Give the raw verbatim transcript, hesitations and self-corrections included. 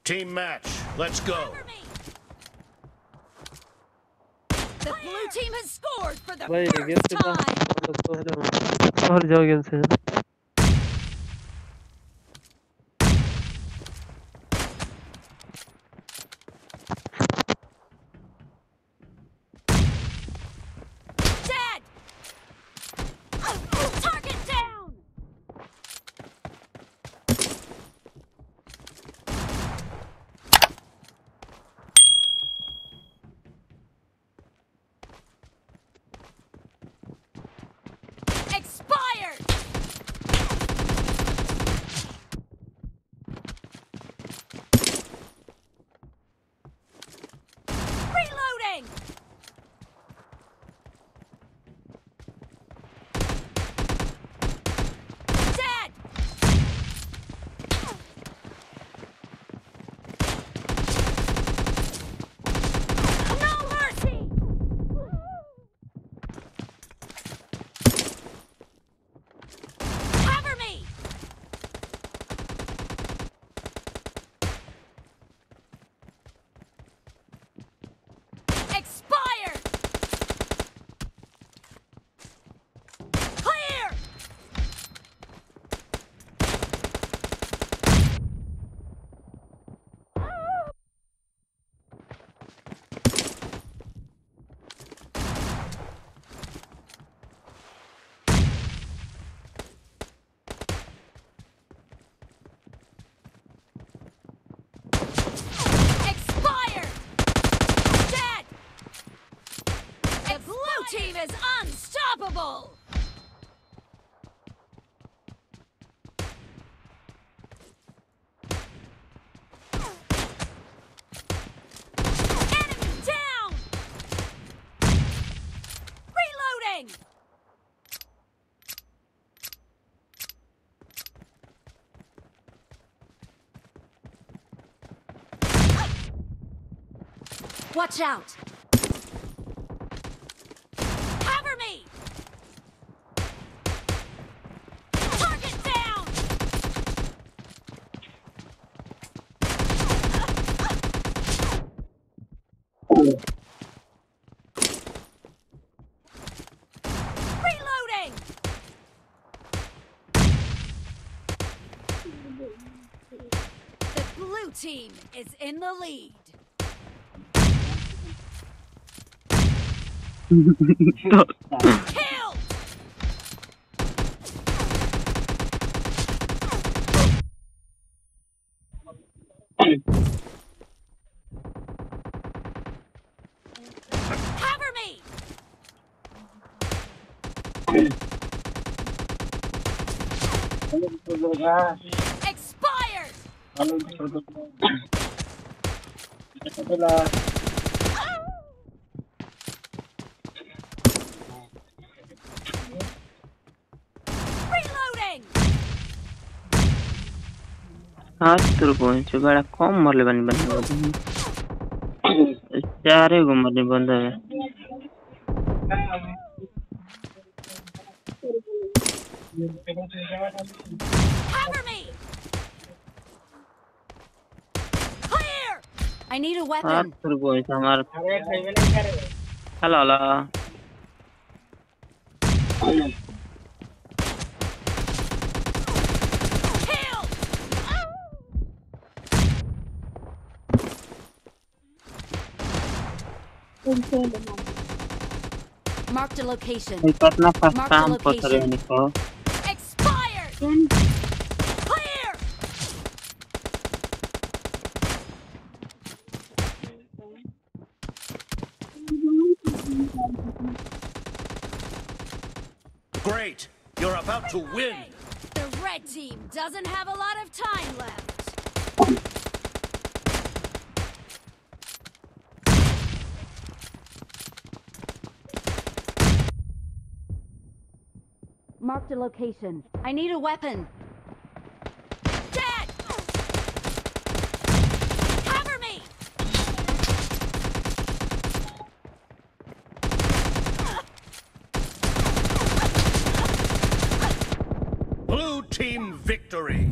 Team match. Let's go. The blue team has scored for the भाई game first से time. बाहर बाहर जाओ गेम से Dead. Target down. Expired. Reloading. Dead. No mercy. Cover me. Expired. Clear. Expired. Dead. The blue team is unstoppable. Enemy down. Reloading. Watch out. Cover me. Target down. Reloading. The blue team is in the lead. Killed. Cover me. Expired. Reloading. हाथ तुर पहुंच बड़ा कम मरले बनी बनी बनी चारे गो मरले बंदा है Cover me. Clear. I need a हाथ weapon. तुर पहुंच हमार हला हला Killed. Marked a location. कितना फर्स्ट Mark the काम कर रहे location. निको Expired. Clear. Great. You're about to win. The red team doesn't have a lot of time left. Marked a location. I need a weapon. Dead! Cover me! Blue team victory.